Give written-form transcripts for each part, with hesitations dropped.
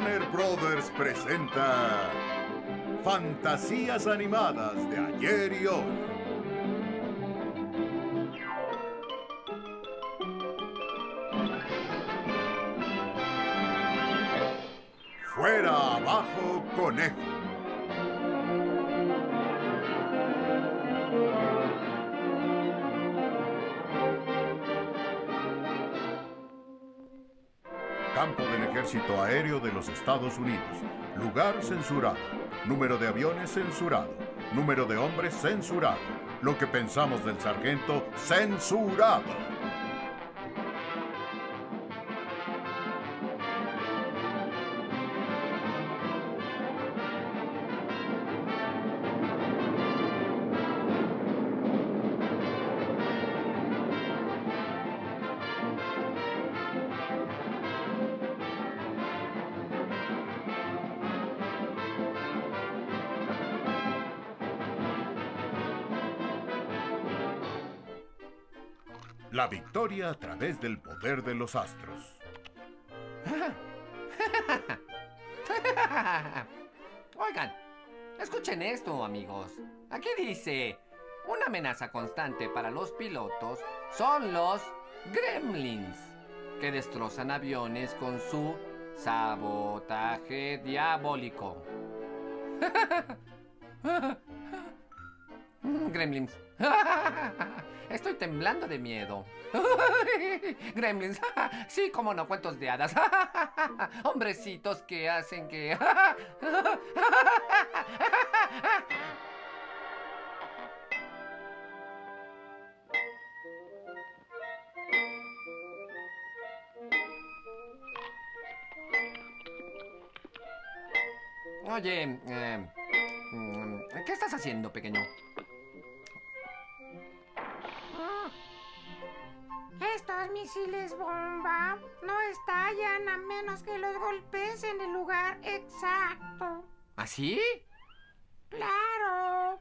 Warner Brothers presenta Fantasías animadas de ayer y hoy. Fuera abajo, conejo. Campo del Ejército Aéreo de los Estados Unidos. Lugar censurado. Número de aviones censurado. Número de hombres censurado. Lo que pensamos del sargento censurado. La victoria a través del poder de los astros. Oigan, escuchen esto, amigos. Aquí dice, una amenaza constante para los pilotos son los gremlins, que destrozan aviones con su sabotaje diabólico. Gremlins. Estoy temblando de miedo. Gremlins. Sí, cómo no, cuentos de hadas. Hombrecitos que hacen que... Oye, ¿qué estás haciendo, pequeño? Estos misiles bomba no estallan a menos que los golpes en el lugar exacto. ¿Así? ¡Claro!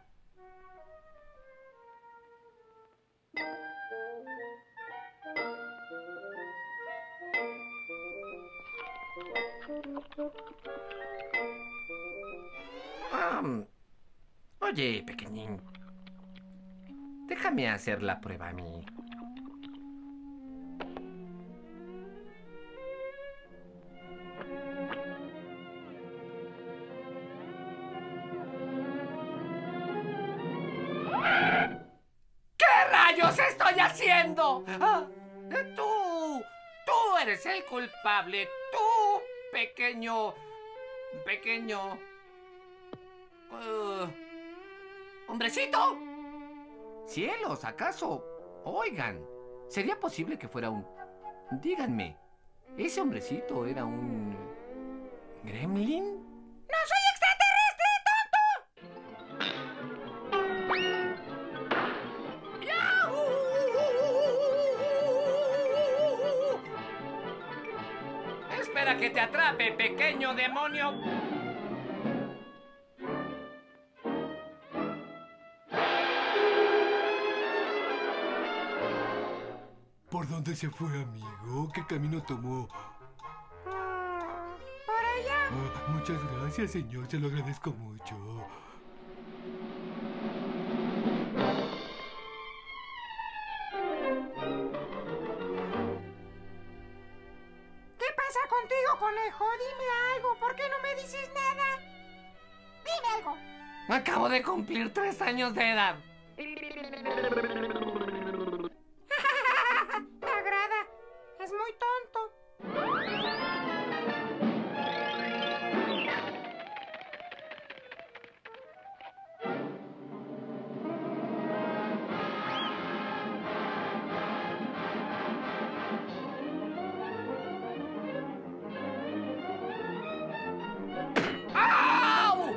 Oye, pequeñín. Déjame hacer la prueba a mí. ¿Qué rayos estoy haciendo? Tú eres el culpable. Tú, pequeño... ¿Hombrecito? Cielos, ¿acaso? Oigan, ¿sería posible que fuera un... Díganme, ¿ese hombrecito era un... gremlin? ¡No soy extraterrestre, tonto! ¡Yahoo! Espera que te atrape, pequeño demonio. ¿Por dónde se fue, amigo? ¿Qué camino tomó? Por allá. Muchas gracias, señor. Se lo agradezco mucho. ¿Qué pasa contigo, conejo? Dime algo. ¿Por qué no me dices nada? Dime algo. Acabo de cumplir 3 años de edad. Me agrada. Es muy tonto. ¡Au!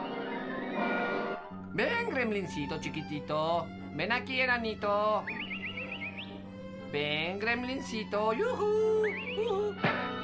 Gremlincito chiquitito. Ven aquí, enanito. Ven, gremlincito. ¡Yujú! ¡Yujú!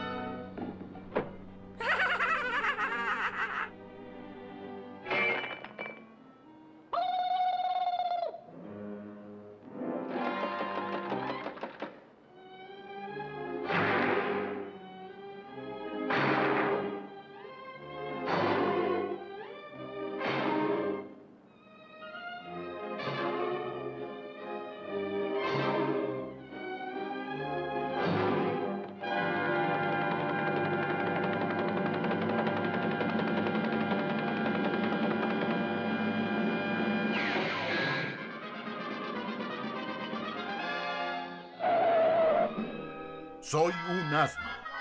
Soy un asno.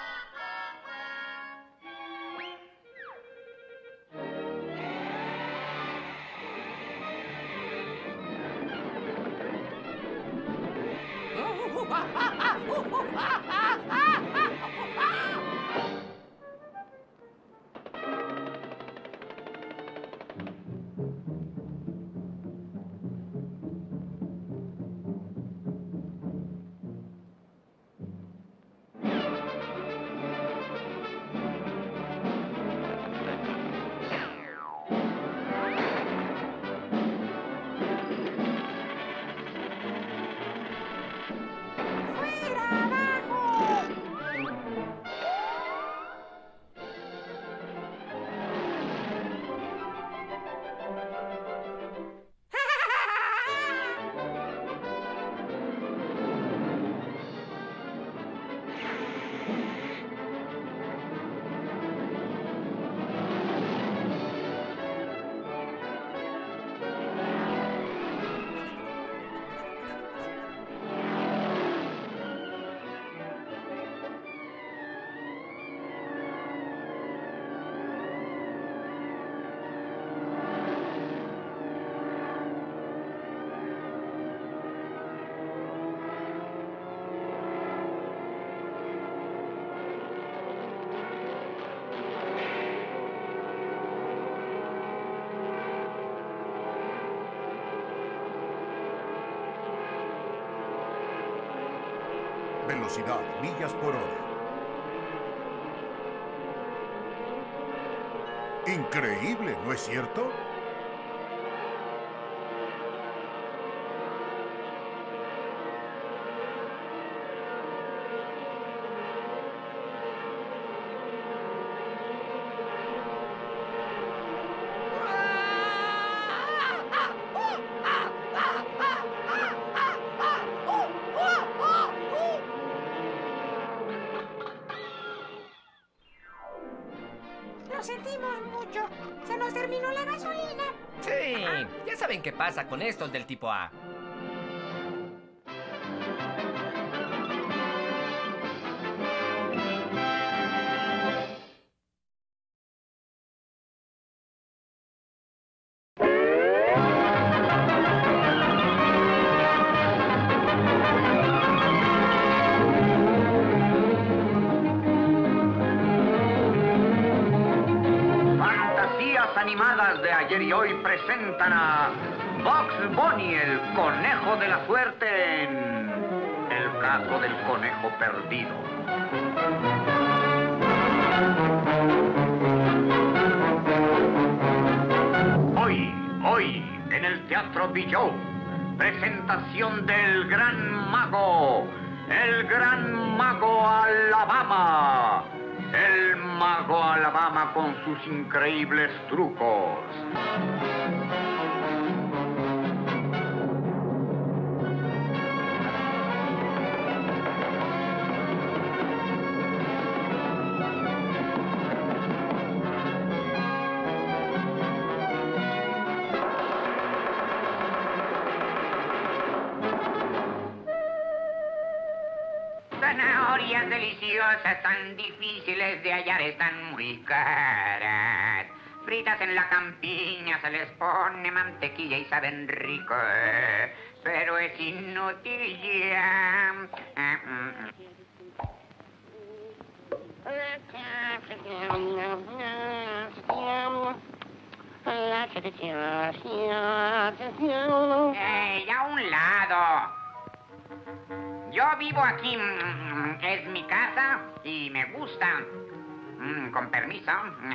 Velocidad, millas por hora. Increíble, ¿no es cierto? Lo sentimos mucho. Se nos terminó la gasolina. Sí, ya saben qué pasa con estos del tipo A. Animadas de ayer y hoy presentan a Bugs Bunny, el conejo de la suerte, en El caso del conejo perdido. Hoy, en el Teatro Bijou, presentación del Gran Mago, el Gran Mago Alabama. El Mago Alabama con sus increíbles trucos. Zanahorias deliciosas, tan difíciles de hallar, están muy caras. Fritas en la campiña, se les pone mantequilla y saben rico, pero es inútil ya. ¡Ey, a un lado! Yo vivo aquí. Es mi casa y me gusta. Con permiso.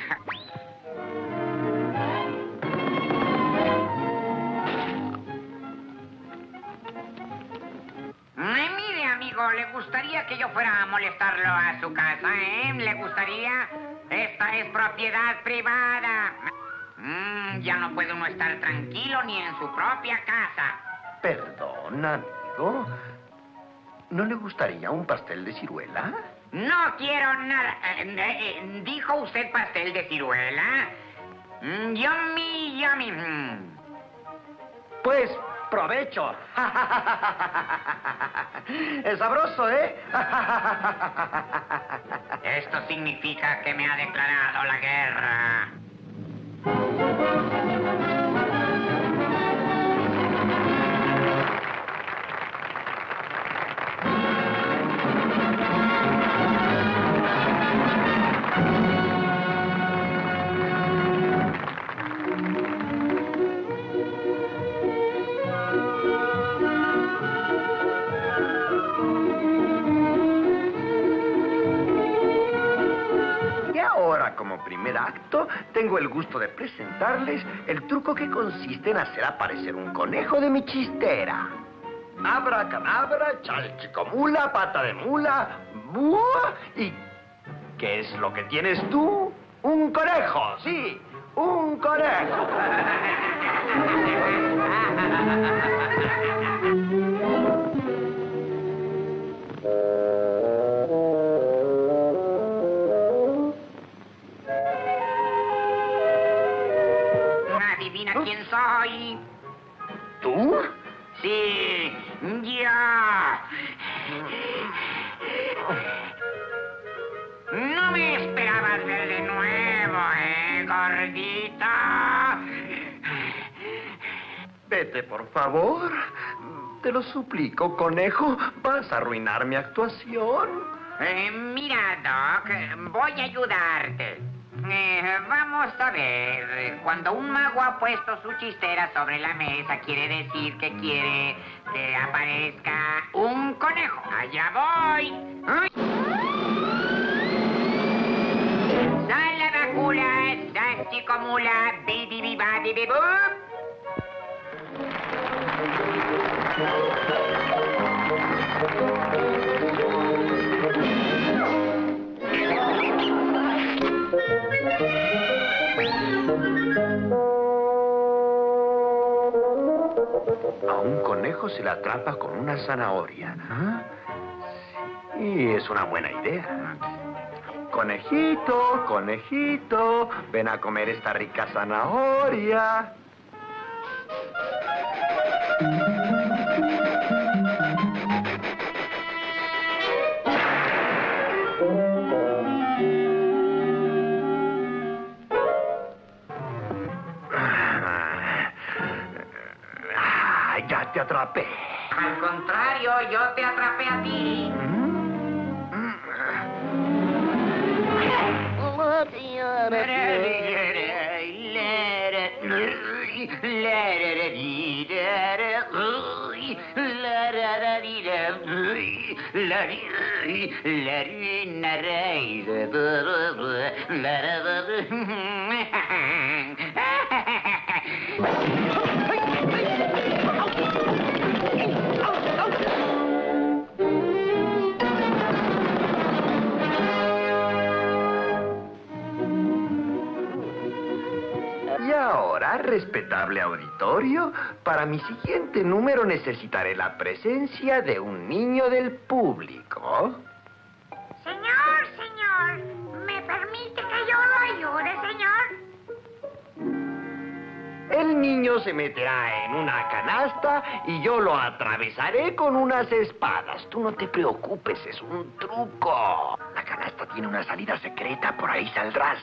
Mire, amigo, ¿le gustaría que yo fuera a molestarlo a su casa, ¿Le gustaría? Esta es propiedad privada. Ya no puede uno estar tranquilo ni en su propia casa. Perdón, amigo. ¿No le gustaría un pastel de ciruela? No quiero nada. ¿Dijo usted pastel de ciruela? Yummy, yummy. Pues, provecho. Es sabroso, ¿eh? Esto significa que me ha declarado la guerra. Como primer acto, tengo el gusto de presentarles el truco que consiste en hacer aparecer un conejo de mi chistera. Abracadabra, chalchicomula, pata de mula, ¡buah! ¿Y qué es lo que tienes tú? ¡Un conejo! ¡Sí! ¡Un conejo! ¿Adivina quién soy? ¿Tú? Sí, yo. No me esperabas ver de nuevo, gordita. Vete, por favor. Te lo suplico, conejo. Vas a arruinar mi actuación. Mira, Doc, voy a ayudarte. Vamos a ver. Cuando un mago ha puesto su chistera sobre la mesa, quiere decir que quiere que aparezca un conejo. ¡Allá voy! Salabacula, salchicomula, bidibibadibibú. A un conejo se le atrapa con una zanahoria. Y es una buena idea. Conejito, conejito, ven a comer esta rica zanahoria. Ya te atrapé. Al contrario, yo te atrapé a ti. Y ahora, respetable auditorio, para mi siguiente número necesitaré la presencia de un niño del público. Señor, ¿me permite que yo lo ayude, señor? El niño se meterá en una canasta y yo lo atravesaré con unas espadas. Tú no te preocupes, es un truco. La canasta tiene una salida secreta, por ahí saldrás.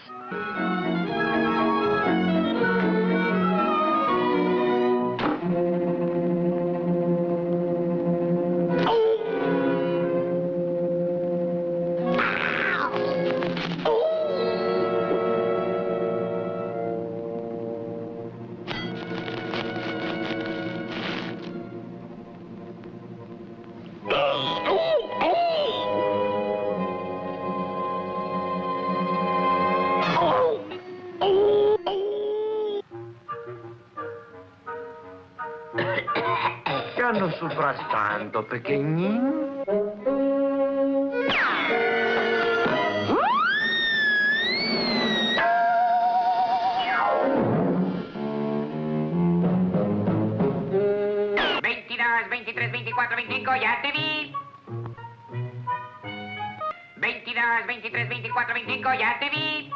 Ya no sufras tanto, pequeñín. Ya te vi. 22, 23, 24, 25, ya te vi.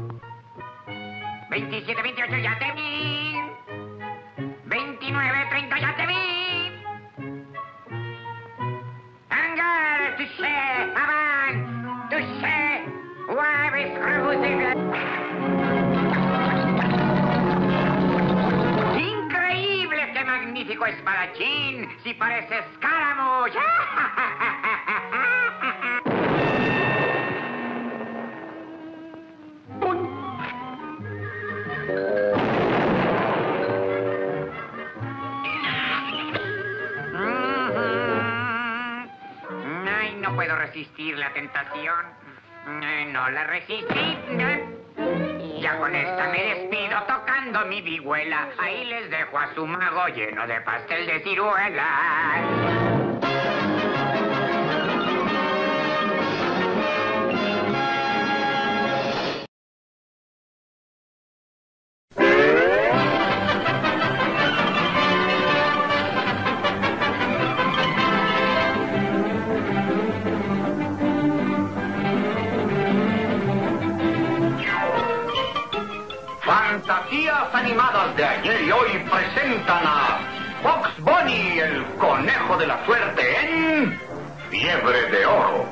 27, 28, ya te vi. 29, 30, ya te vi. Hangar, touché, avant, touché, waves, rebusé. Increíble, qué magnífico espadachín. Si pareces Scaramouche. Ay, no puedo resistir la tentación. No la resistí. Ya con esta me despido tocando mi vihuela. Ahí les dejo a su mago lleno de pastel de ciruela. Fantasías animadas de ayer y hoy presentan a Bugs Bunny, el conejo de la suerte, en Fiebre de Oro.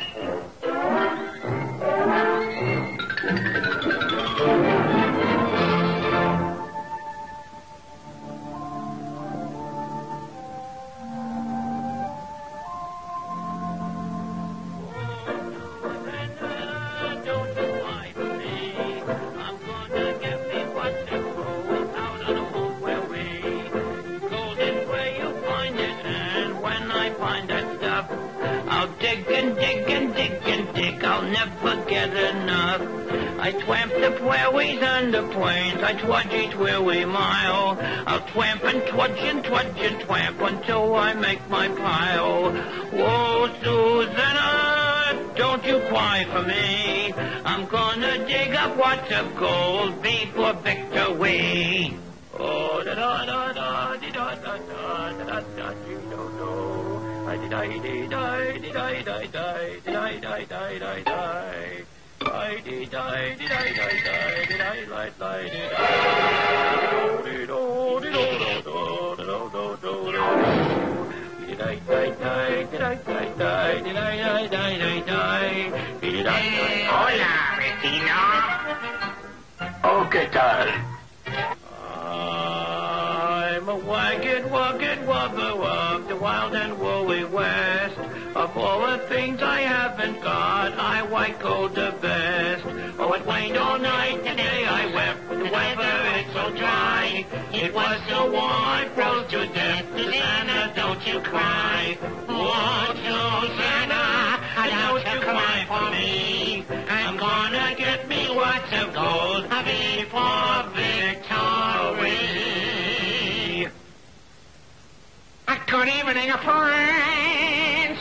I twamp the prairies and the plains, I trudge each weary mile. I'll twamp and trudge and trudge and twamp until I make my pile. Whoa, Susanna, don't you cry for me. I'm gonna dig up lots of gold before victory. Oh, da da da da da da da da da da, you don't know. I did I did I did I die die did I die die die die. I did I did I die die did I die die did I did oh did oh do do do do do did I die die did I die die did I die die die die did I die. Hola, vecino. Oh, ¿qué tal? I'm a wagged, wugged wubber of the wild and woolly west. Of all the things I haven't got, I white gold the best. Oh, it rained all night today, I wept. The weather is so dry. It was so warm, I froze to death. Susanna, don't you cry. Oh, Susanna, don't you cry for me. I'm gonna get me lots of gold before victory. Good evening, friends.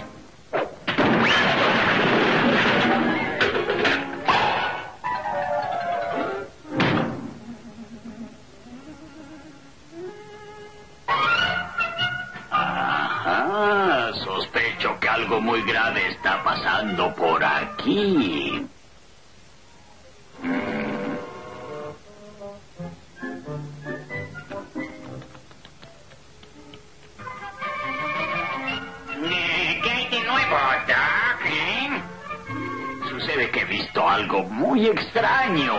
Ah, sospecho que algo muy grave está pasando por aquí. Sucede que he visto algo muy extraño.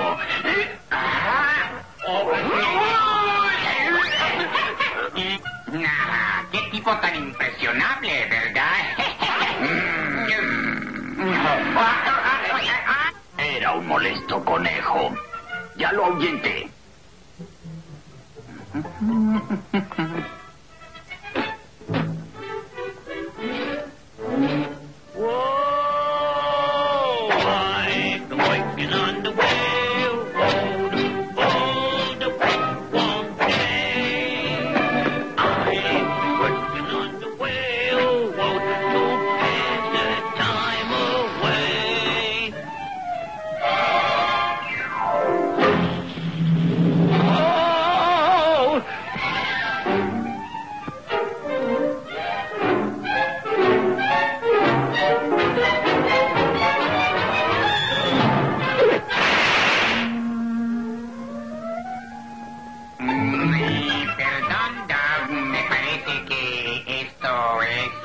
Qué tipo tan impresionable, ¿verdad? Era un molesto conejo. Ya lo ahuyenté.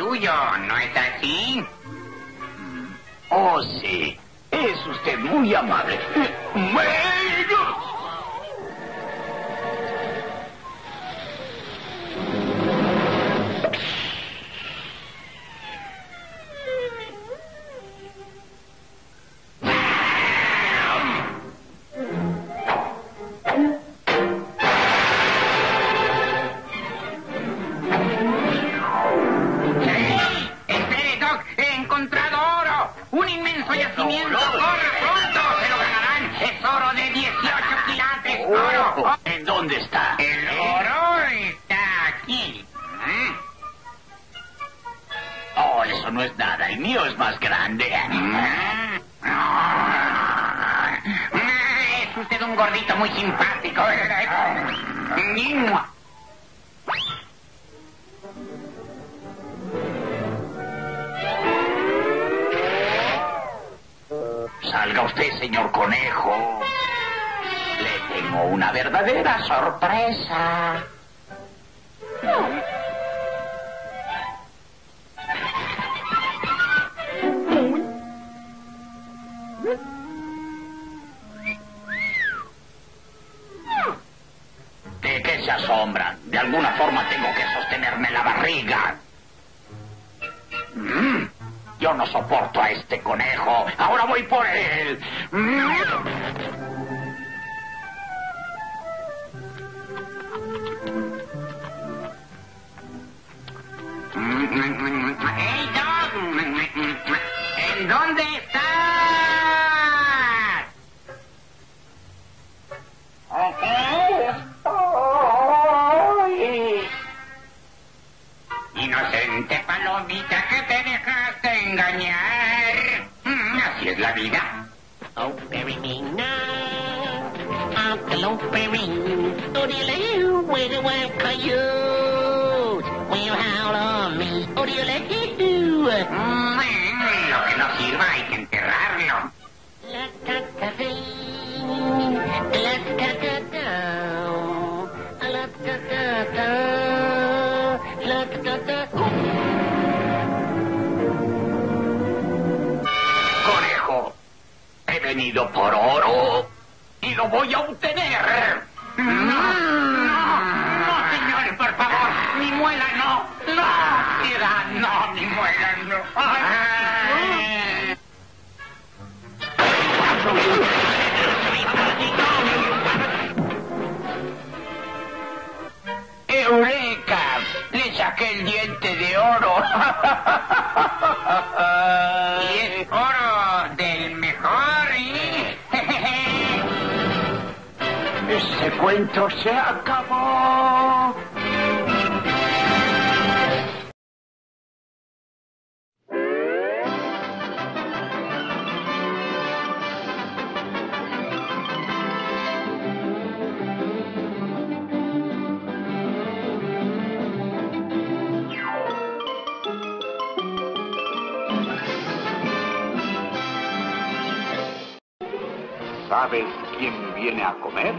suyo, ¿no es así? Oh, sí. Es usted muy amable. Espere, Doc, he encontrado oro. Un inmenso yacimiento. ¡Corra pronto! ¡Se lo ganarán! Es oro de 18 quilates. ¡Oro! ¿En dónde está? El oro está aquí. Oh, eso no es nada. El mío es más grande. Es usted un gordito muy simpático. Salga usted, señor conejo. Le tengo una verdadera sorpresa. ¿De qué se asombran? De alguna forma tengo que sostenerme la barriga. Yo no soporto a este conejo. Ahora voy por él. ¡Hey, Doc! ¿En dónde estás? Inocente palomita que te dejaste engañar. Así es la vida. Oh, bury me now. Uncle, bury me. Odile, where the wild coyote will howl on me. Odile, Lo que no sirva hay que enterrarlo. Conejo, he venido por oro y lo voy a obtener. No, señores, por favor. Mi muela no. No, piedad, no, mi muela no. ¡Eureka! Le saqué el diente de oro. Y es oro del mejor, Ese cuento se acabó. ¿Sabes quién viene a comer?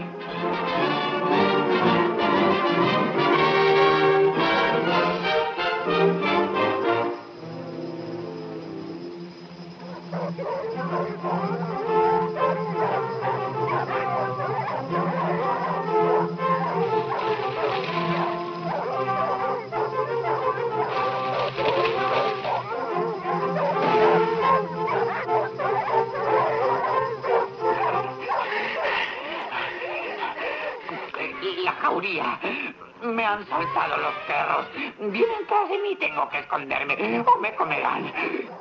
La jauría. Me han saltado los perros. Vienen tras de mí. Tengo que esconderme o me comerán.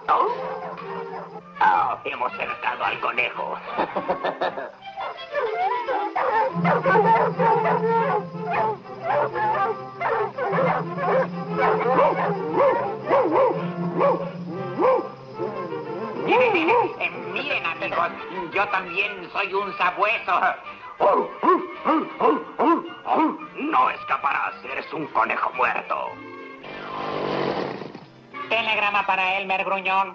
Hemos cercado al conejo. Miren, amigos, yo también soy un sabueso. No escaparás, eres un conejo muerto. Telegrama para Elmer Gruñón.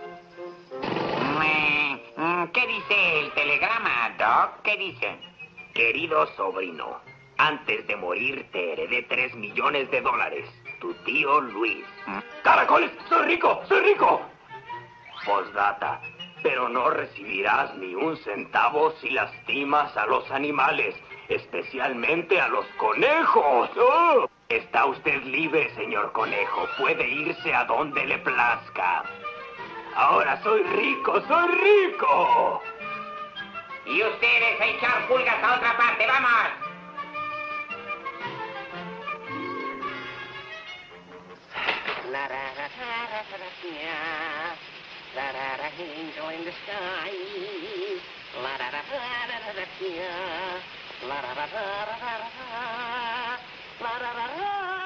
¿Qué dice el telegrama, Doc? ¿Qué dice? Querido sobrino, antes de morir te heredé $3 millones. tu tío Luis. ¡Caracoles! ¡Soy rico! ¡Soy rico! Postdata. Pero no recibirás ni un centavo si lastimas a los animales, especialmente a los conejos. ¡Oh! Está usted libre, señor conejo. Puede irse a donde le plazca. Ahora soy rico, soy rico. Y ustedes a echar pulgas a otra parte, ¡vamos! Angel in the sky. La da da da da da da la da da da da da la da da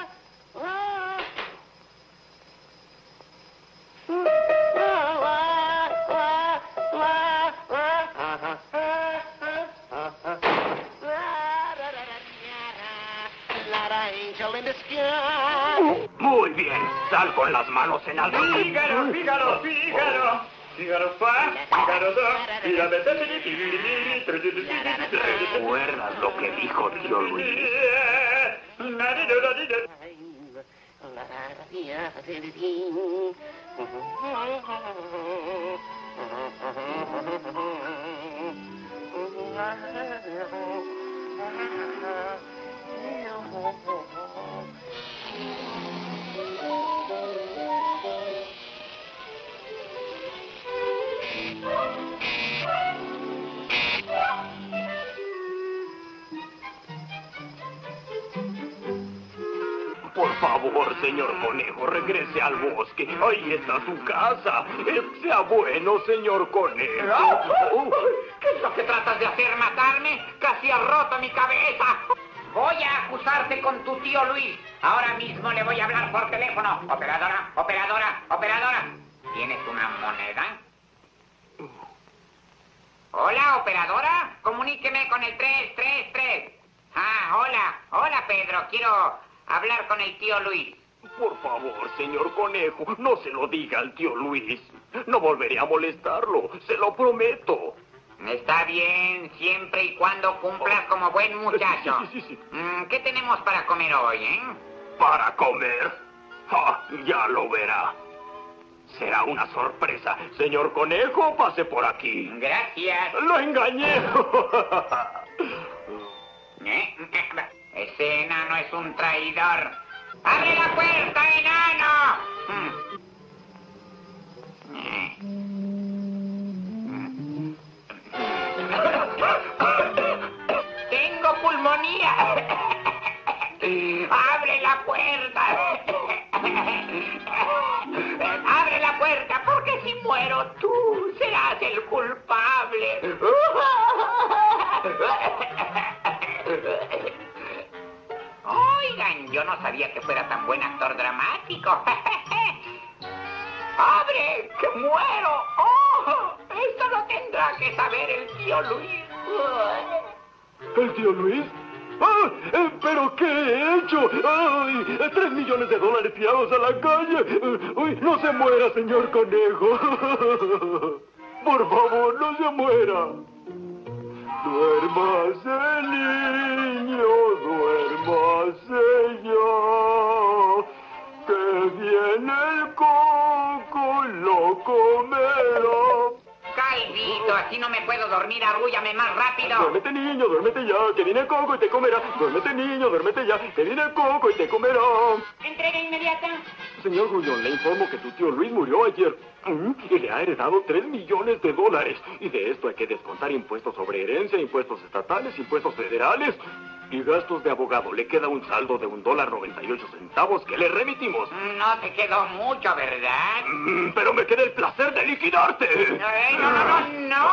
da. Angel in the sky. Muy bien, sal con las manos en alto. Fígaro, Fígaro, Fígaro. Fígaro fa, Fígaro do, Fígaro de. ¿Recuerdas lo que dijo tío Luis? Por favor, señor conejo, regrese al bosque. Ahí está su casa. Sea bueno, señor conejo. ¿Qué es lo que tratas de hacer? ¿Matarme? Casi has roto mi cabeza. Voy a acusarte con tu tío Luis. Ahora mismo le voy a hablar por teléfono. Operadora, operadora, operadora. ¿Tienes una moneda? Hola, operadora. Comuníqueme con el 333. Hola, Pedro. Quiero hablar con el tío Luis. Por favor, señor conejo, no se lo diga al tío Luis. No volveré a molestarlo, se lo prometo. Está bien, siempre y cuando cumplas como buen muchacho. Sí. ¿Qué tenemos para comer hoy, ¿Para comer? Ya lo verá. Será una sorpresa. Señor conejo, pase por aquí. Gracias. ¡Lo engañé! Ese enano es un traidor. ¡Abre la puerta, enano! ¡Tengo pulmonía! ¡Abre la puerta! ¡Abre la puerta! Porque si muero tú serás el culpable. Oigan, yo no sabía que fuera tan buen actor dramático. ¡Abre! ¡Que muero! ¡Oh! Esto lo tendrá que saber el tío Luis. ¿El tío Luis? ¿Pero qué he hecho? ¡Ay! $3 millones tirados a la calle. ¡Uy! ¡No se muera, señor conejo! Por favor, no se muera. Duérmase, niño, duérmase ya, que viene el coco, lo comerá. Calvito, así no me puedo dormir, arrúllame más rápido. Duérmete, niño, duérmete ya, que viene el coco y te comerá. Duérmete, niño, duérmete ya, que viene el coco y te comerá. Entrega inmediata. Señor Gruñón, le informo que tu tío Luis murió ayer y le ha heredado $3 millones. Y de esto hay que descontar impuestos sobre herencia, impuestos estatales, impuestos federales y gastos de abogado. Le queda un saldo de $1.98 que le remitimos. No te quedó mucho, ¿verdad? Pero me queda el placer de liquidarte. No.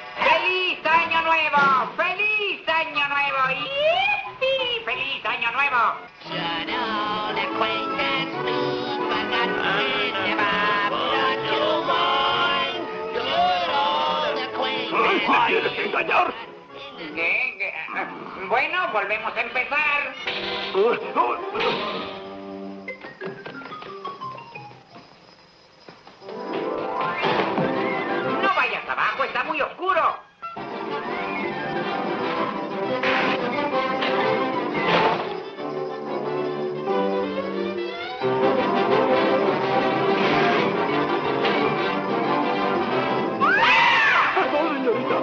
¡Feliz Año Nuevo! ¡Feliz Año Nuevo! ¡Yipi! ¡Feliz Año Nuevo! Should old acquaintance be forgotten with the Bob? Not to mind. Should old acquaintance ¿Me quieres engañar? ¿Qué? Bueno, volvemos a empezar. No vayas abajo, está muy oscuro. ¡Perdón, señorita!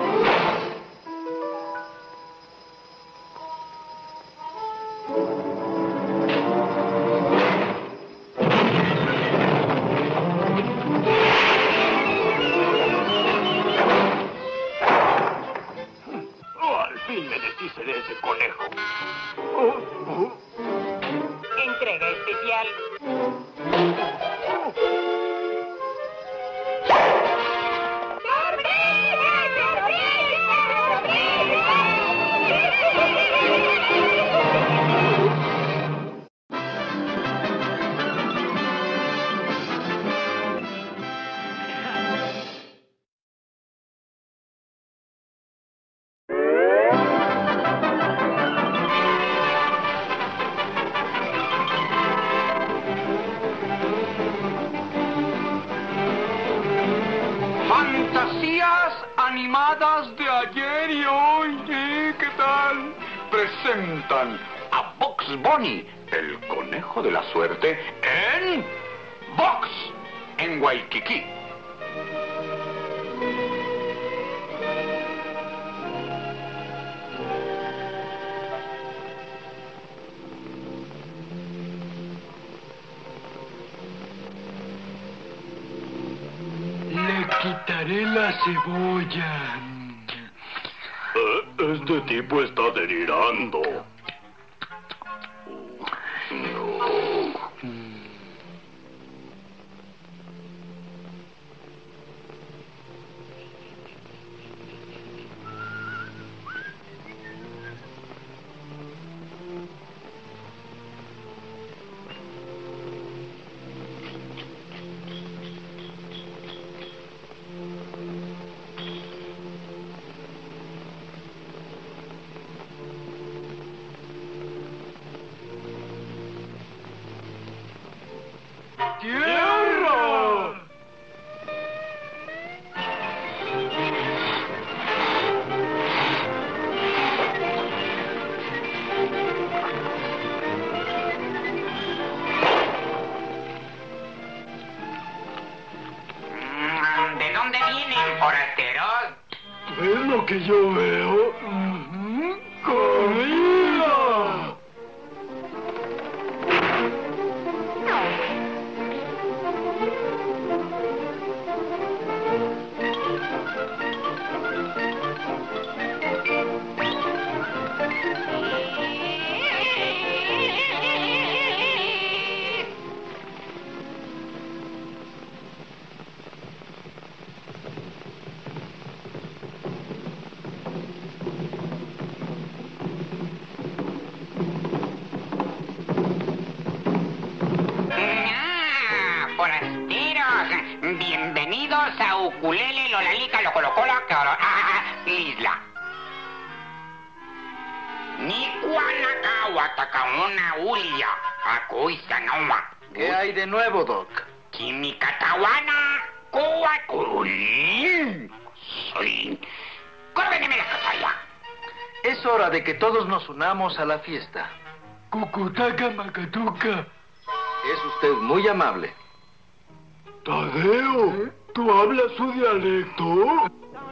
Al fin me deshice de ese conejo. Entrega especial. Fantasías animadas de ayer y hoy, ¿qué tal? Presentan a Bugs Bunny, el conejo de la suerte, en Box, en Waikiki. Le quitaré la cebolla. Este tipo está delirando. ¡Tierra! ¿De dónde vienen, forasteros? ¿Es lo que yo veo? ¡Comida! Forasteros, bienvenidos a Ukulele Lolalica Locolocola Isla. Nicuanaca Huatacauna Ulia, Acuizanauma. ¿Qué hay de nuevo, Doc? Chimicatahuana, Coaculín. Soy. Córveneme la casalla. Es hora de que todos nos unamos a la fiesta. Cucutaca Macatuca. Es usted muy amable. Tadeo, ¿tú hablas su dialecto?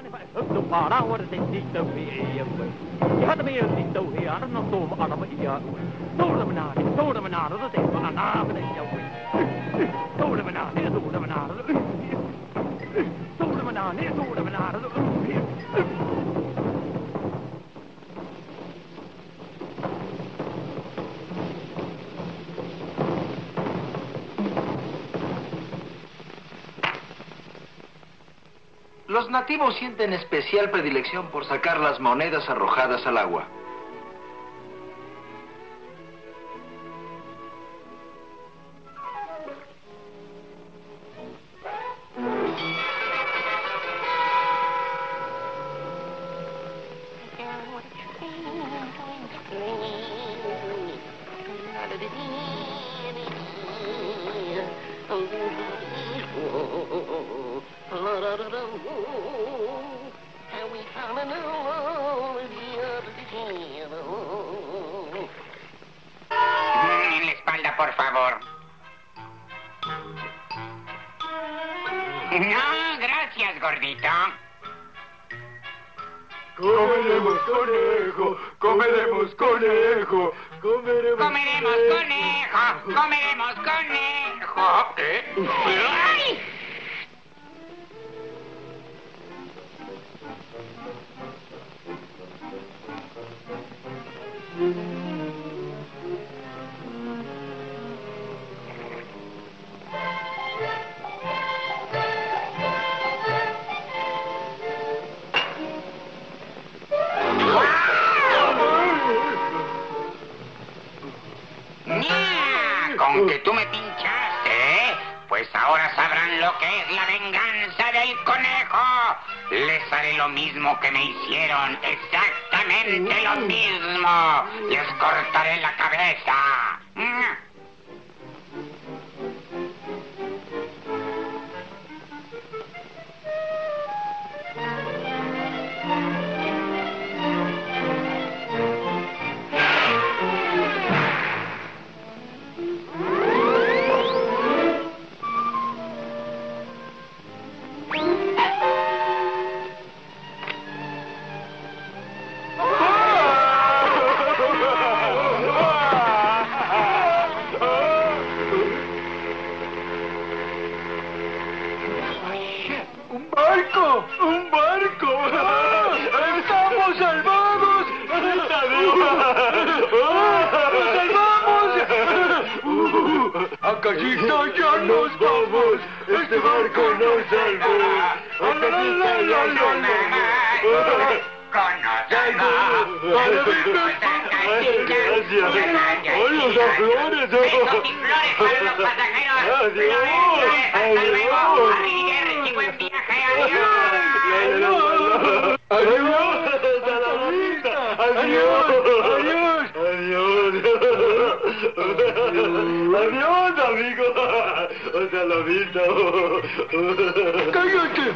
Los nativos sienten especial predilección por sacar las monedas arrojadas al agua. En la espalda, por favor. No, gracias, gordito. Comeremos conejo, comeremos conejo, comeremos Comeremos conejo, comeremos conejo. ¡Ay! ¡Nya! Con que tú me pinchaste, pues ahora sabrán lo que es la venganza del conejo. Les haré lo mismo que me hicieron, exactamente lo mismo. Les cortaré la cabeza. ¡Nya! ¡Un barco! ¡Un barco! ¡Estamos salvados! ¡Nos salvamos! ¡A casita ya nos vamos! ¡Este barco nos salvó! ¡A casita ya nos vamos! ¡Gracias! ¡Ay, los flores! ¡Besos y flores para los pasajeros! ¡Adiós! ¡Adiós! ¡Arrivederci, buen viaje! ¡Adiós! ¡Adiós! ¡Hasta la vista! ¡Adiós! ¡Adiós! ¡Adiós! ¡Adiós, amigo! ¡Hasta la vista! ¡Cállate!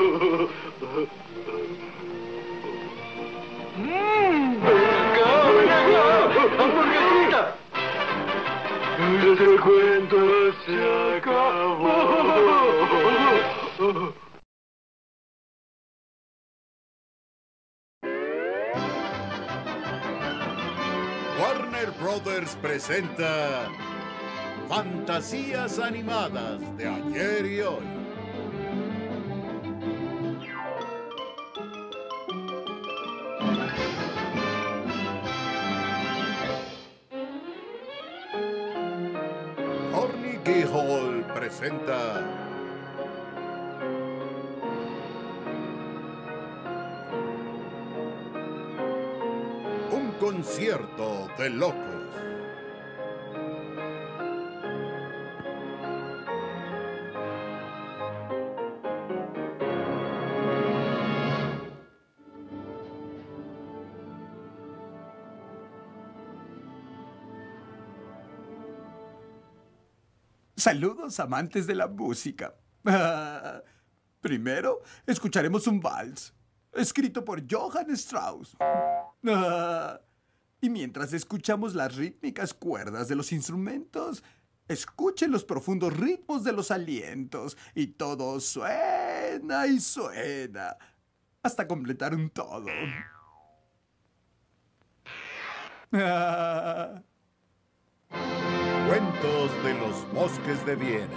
¡Hamburguesita! Este cuento se acabó. Warner Brothers presenta Fantasías Animadas de ayer y hoy. Carnegie Hall presenta un concierto de locos. Saludos, amantes de la música. Primero, escucharemos un vals, escrito por Johann Strauss. Y mientras escuchamos las rítmicas cuerdas de los instrumentos, escuchen los profundos ritmos de los alientos, y todo suena y suena, hasta completar un todo. Cuentos de los bosques de Viena.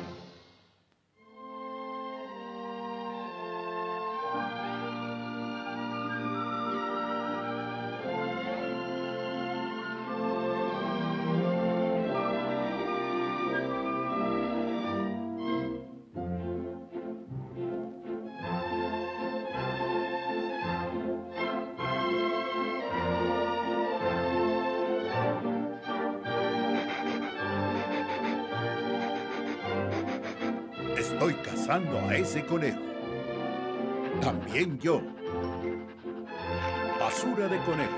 Estoy cazando a ese conejo. También yo. Basura de conejo.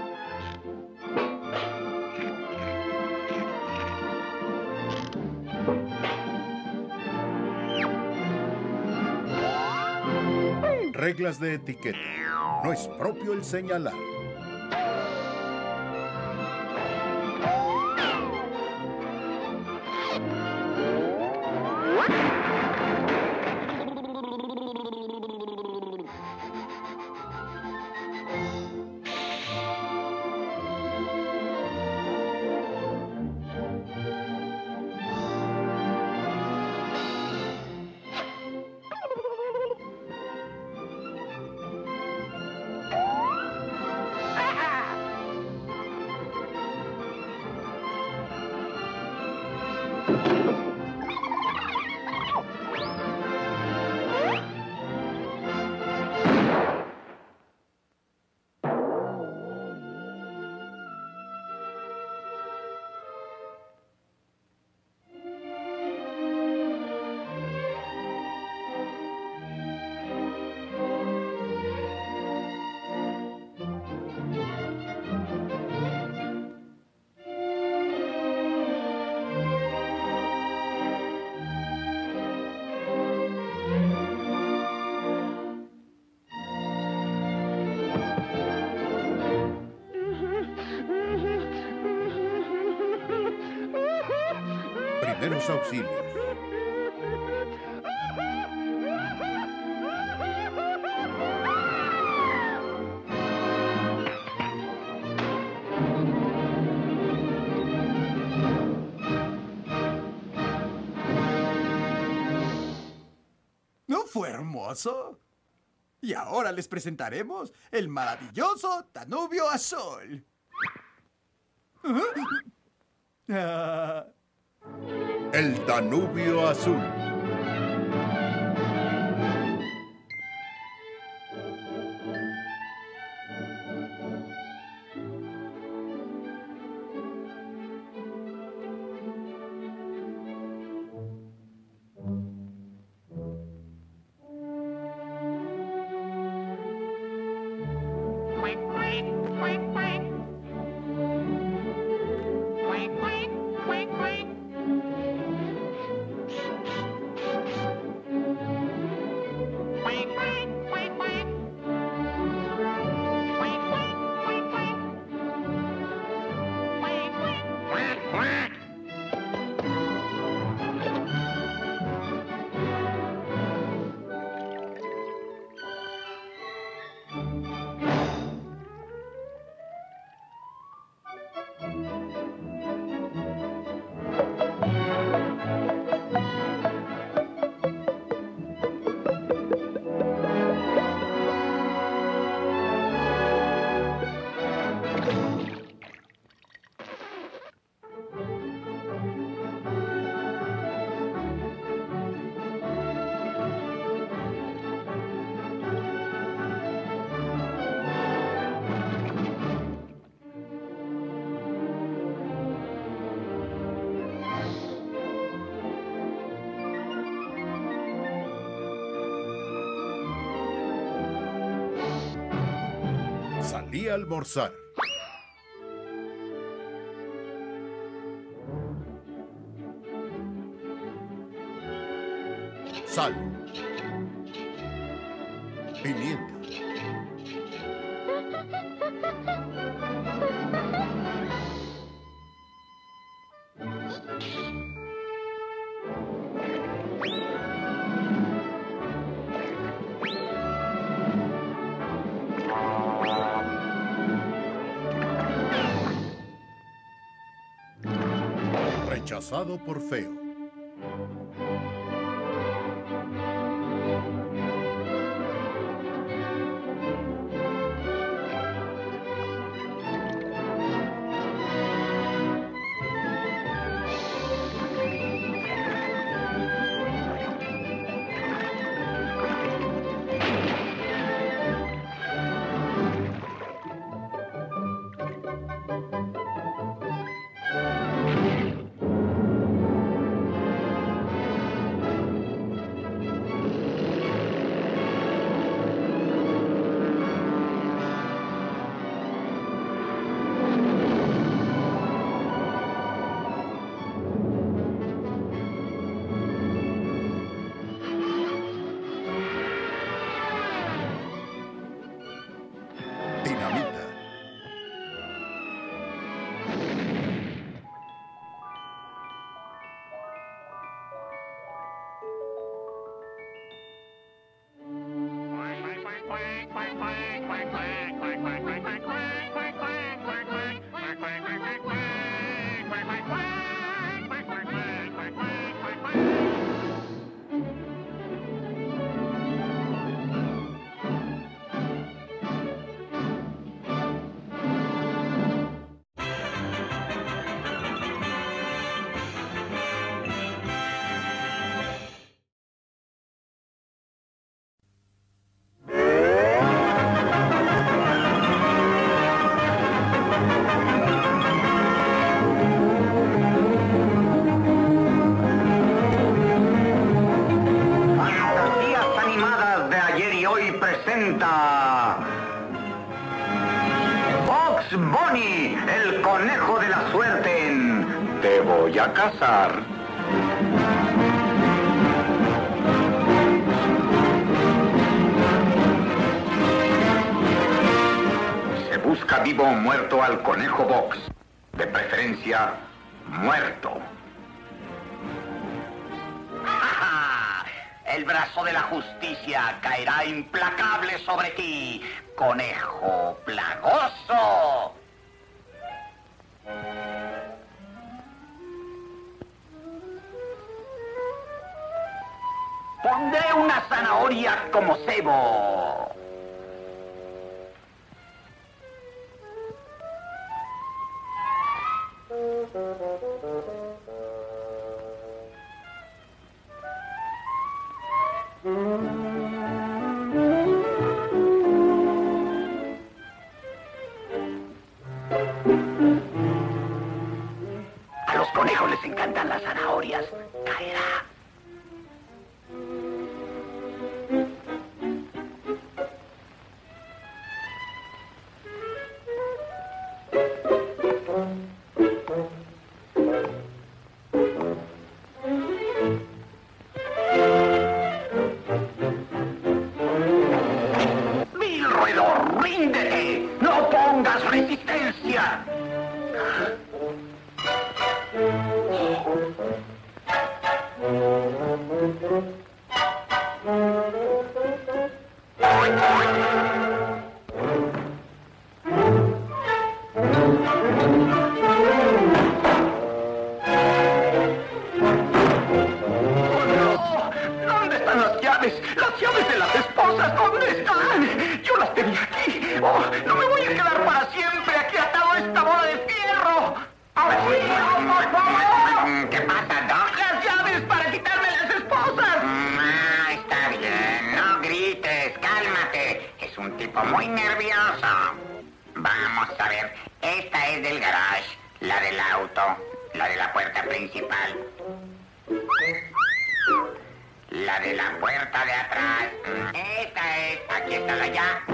Reglas de etiqueta. No es propio el señalar. Primeros auxilios. ¿No fue hermoso? Y ahora les presentaremos el maravilloso Danubio Azul. El Danubio Azul. Salí a almorzar. Sal. Pimienta. Rechazado por feo. Bugs Bunny, el conejo de la suerte en Te voy a cazar. Se busca vivo o muerto al conejo Box. De preferencia, muerto. El brazo de la justicia caerá implacable sobre ti, conejo plagoso. Pondré una zanahoria como cebo. A los conejos les encantan las zanahorias. Caerá. ¡Vil roedor, ríndete! ¡No pongas resistencia! ¿Dónde están las llaves? ¡Las llaves de las esposas! ¿Dónde están? Yo las tenía aquí. Oh, no me voy a quedar para siempre aquí atado a esta bola de fierro. ¡Auxilio, por favor! ¿Qué pasa, Doc? ¡Las llaves para quitarme las esposas! Está bien. No grites. Cálmate. Es un tipo muy nervioso. Vamos a ver. Esta es del garage. La del auto. La de la puerta principal. La de la puerta de atrás. Esta es. Aquí está la llave.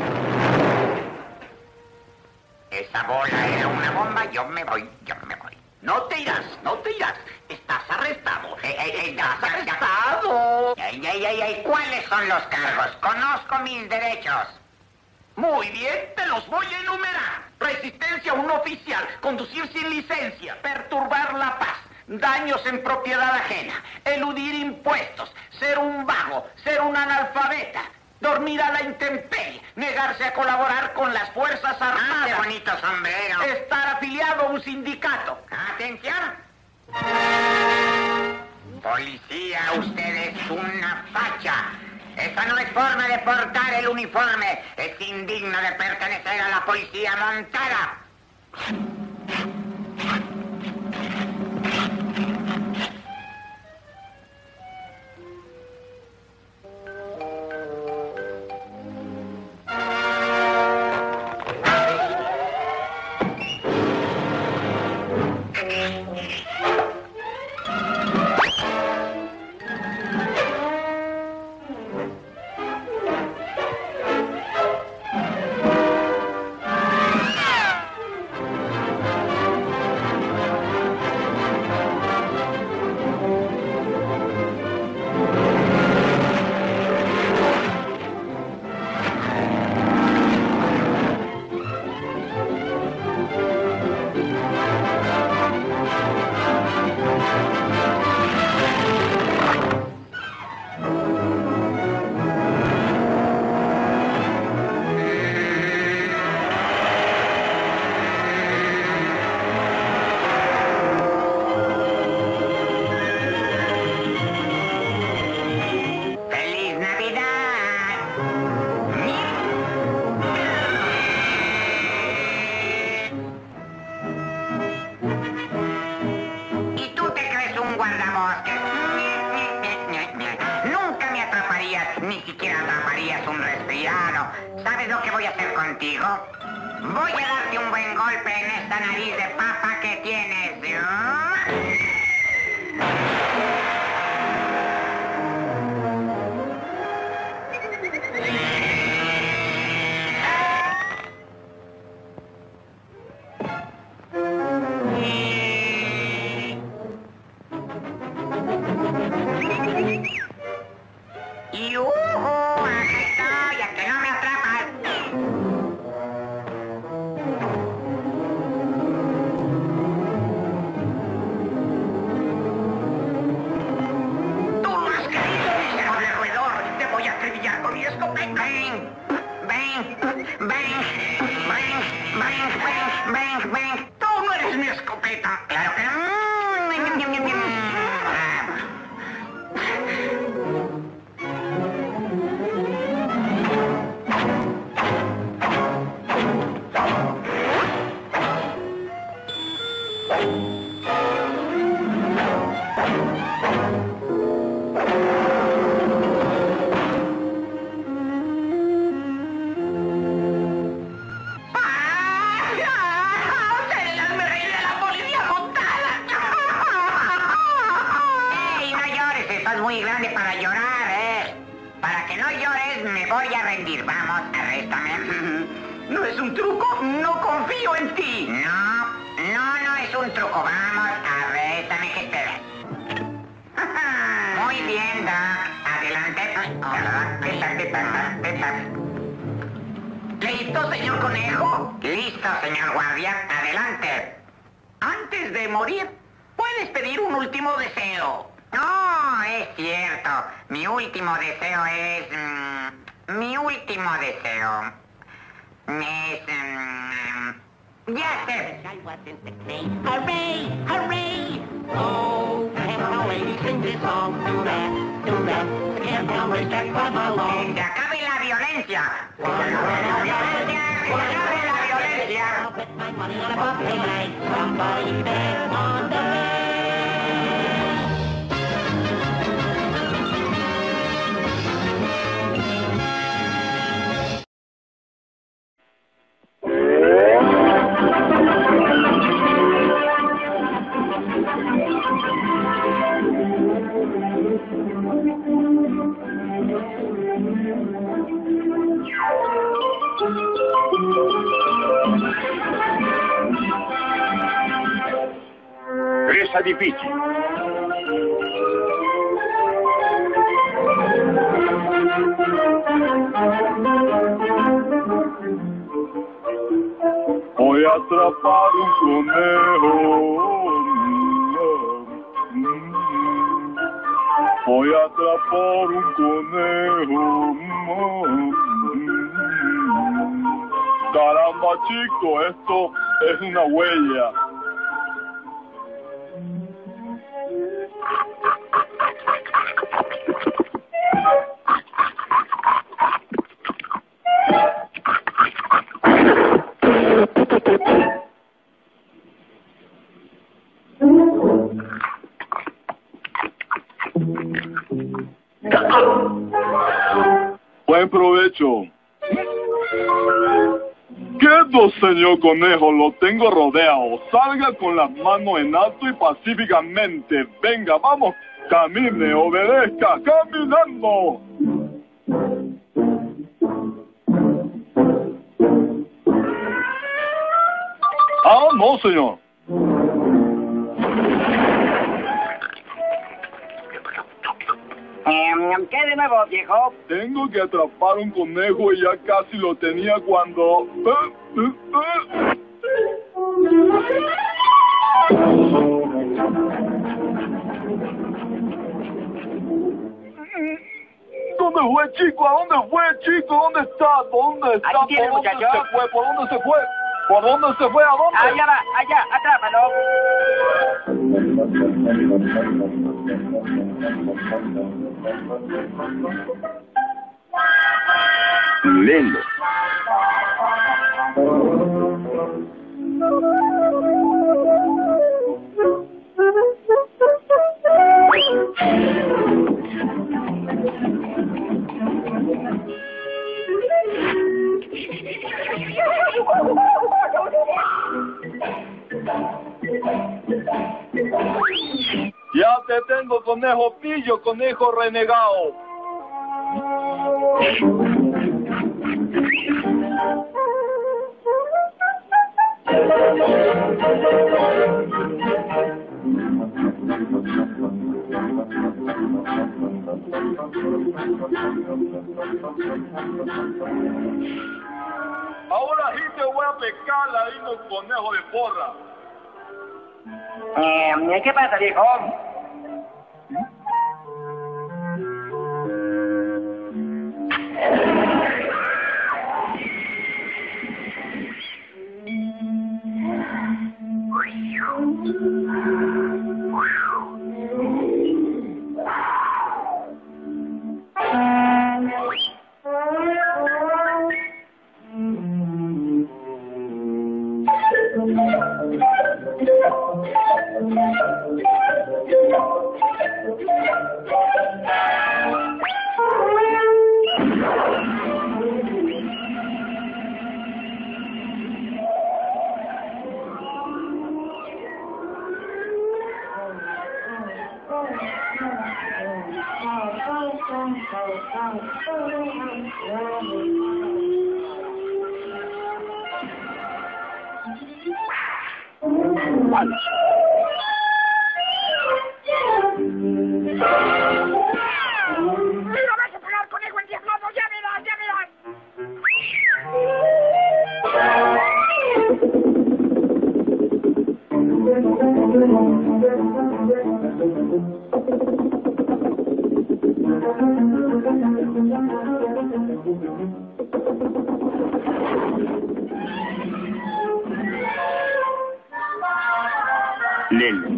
Esa bola era una bomba. Yo me voy. No te irás, no te irás. Estás arrestado. ¡Estás arrestado! ¿Cuáles son los cargos? Conozco mis derechos. Muy bien, te los voy a enumerar. Resistencia a un oficial, conducir sin licencia, perturbar la paz, daños en propiedad ajena, eludir impuestos, ser un vago, ser un analfabeta, dormir a la intemperie, negarse a colaborar con las Fuerzas Armadas. ¡Qué bonito sombrero! Estar afiliado a un sindicato. ¡Atención! Policía, usted es una facha. Esa no es forma de portar el uniforme. Es indigno de pertenecer a la policía montada. Ni siquiera atraparías un resfriado. ¿Sabes lo que voy a hacer contigo? Voy a darte un buen golpe en esta nariz de papa que tienes. ¡Tú no has caído, miserable roedor! ¡Te voy a acribillar con mi escopeta! ¡Ven! ¡Ven! ¡Ven! ¡Ven! ¡Ven! ¡Ven! ¡Ven! ¡Ven! ¡Tú no eres mi escopeta! ¡Claro que no! Muy grande para llorar, ¿eh? Para que no llores, me voy a rendir. Vamos, arréstame. ¿No es un truco? No confío en ti. No es un truco. Vamos, arréstame, que esperes. Muy bien, Doc. Adelante. ¿Listo, señor conejo? Listo, señor guardia. Adelante. Antes de morir, puedes pedir un último deseo. No, es cierto. Mi último deseo es... ya sé. Hooray! Hooray! Oh, camptown ladies, sing this song. Do that, do that. The camptown racetrack right along. ¡Que se acabe la violencia! ¡Que se acabe la violencia! ¡Que se acabe la violencia! I'll bet my money on a buffet night. Somebody bet on the Presa difficile. Voy a atrapar un conejo. Voy a atrapar un conejo. Caramba, chico, esto es una huella. Buen provecho. Quieto, señor conejo, lo tengo rodeado. Salga con las manos en alto y pacíficamente. Venga, vamos, camine, obedezca, caminando. Ah, no, señor. ¿Qué de nuevo, viejo? Tengo que atrapar un conejo y ya casi lo tenía cuando... ¿Dónde fue, chico? ¿A dónde fue, chico? ¿Dónde está? ¿Dónde está? Ahí tiene, ¿Por dónde muchacho. se fue? ¿Por dónde se fue? ¿Por dónde se fue? ¿A dónde? Allá va, allá, atrápalo. Lelo. Ya te tengo, conejo pillo, conejo renegado. Ahora sí te voy a pecar ahí los conejos de porra. ¿Qué pasa, viejo? ¡Mira, vas a pegar, conejo endiablado! ¡Ya verás, ya verás! Lelo.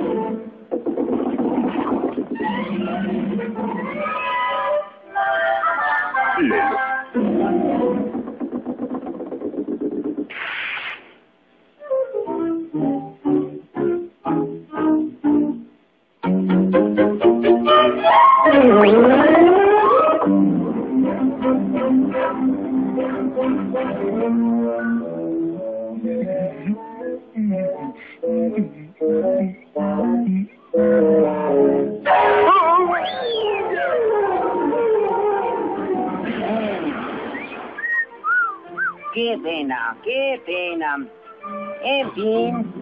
Qué pena, qué pena. En fin.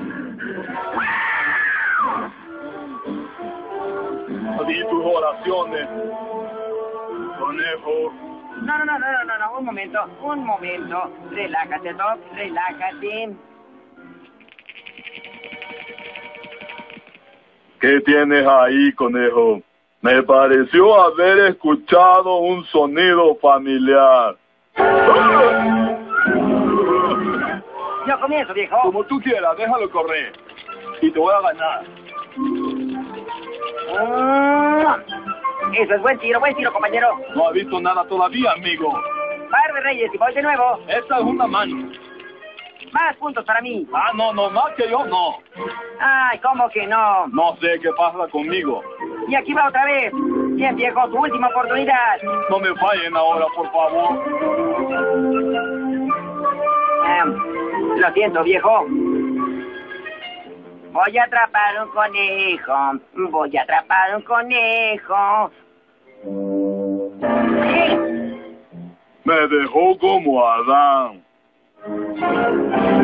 Di tus oraciones, conejo. No, un momento. Relájate, Doc, relájate. ¿Qué tienes ahí, conejo? Me pareció haber escuchado un sonido familiar. Yo comienzo, viejo. Como tú quieras, déjalo correr. Y te voy a ganar. Eso es buen tiro, compañero. No ha visto nada todavía, amigo. Par de reyes y voy de nuevo. Esta es una mano. Más puntos para mí. Ah, no, más que yo, no. Ay, ¿cómo que no? No sé qué pasa conmigo. Y aquí va otra vez. Bien, viejo, tu última oportunidad. No me fallen ahora, por favor. Lo siento, viejo. Voy a atrapar un conejo. Me dejó como Adán.